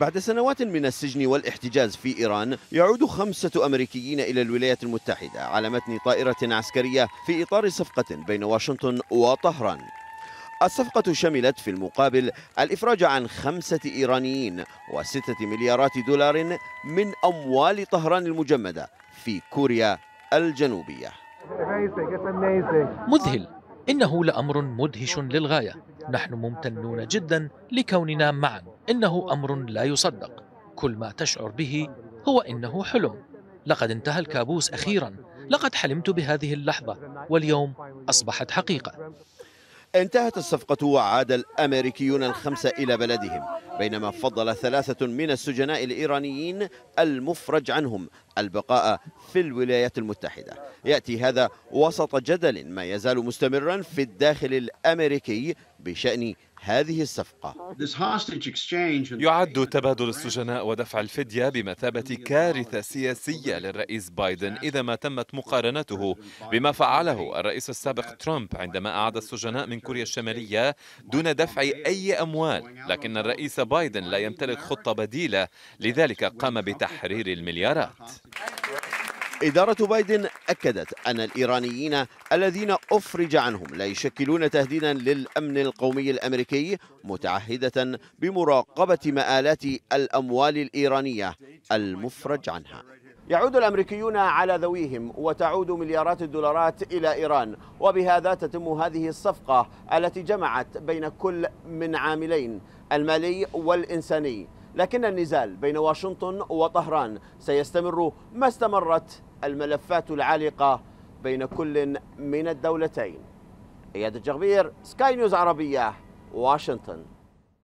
بعد سنوات من السجن والاحتجاز في إيران، يعود 5 أمريكيين إلى الولايات المتحدة على متن طائرة عسكرية في إطار صفقة بين واشنطن وطهران. الصفقة شملت في المقابل الإفراج عن 5 إيرانيين و6 مليارات دولار من أموال طهران المجمدة في كوريا الجنوبية. مذهل، إنه لأمر مدهش للغاية. نحن ممتنون جدا لكوننا معا. إنه أمر لا يصدق. كل ما تشعر به هو إنه حلم. لقد انتهى الكابوس أخيرا. لقد حلمت بهذه اللحظة واليوم أصبحت حقيقة. انتهت الصفقة وعاد الأمريكيون ال5 إلى بلدهم، بينما فضل 3 من السجناء الإيرانيين المفرج عنهم البقاء في الولايات المتحدة. يأتي هذا وسط جدل ما يزال مستمرا في الداخل الأمريكي بشأن هذه الصفقة. يعد تبادل السجناء ودفع الفدية بمثابة كارثة سياسية للرئيس بايدن إذا ما تمت مقارنته بما فعله الرئيس السابق ترامب عندما أعاد السجناء من كوريا الشمالية دون دفع أي أموال. لكن الرئيس بايدن لا يمتلك خطة بديلة، لذلك قام بتحرير المليارات. إدارة بايدن أكدت أن الإيرانيين الذين أفرج عنهم لا يشكلون تهديدا للأمن القومي الأمريكي، متعهدة بمراقبة مآلات الأموال الإيرانية المفرج عنها. يعود الأمريكيون على ذويهم وتعود مليارات الدولارات إلى إيران، وبهذا تتم هذه الصفقة التي جمعت بين كل من عاملين، المالي والإنساني. لكن النزال بين واشنطن وطهران سيستمر ما استمرت الملفات العالقة بين كل من الدولتين. إياد الجغبير، سكاي نيوز عربية، واشنطن.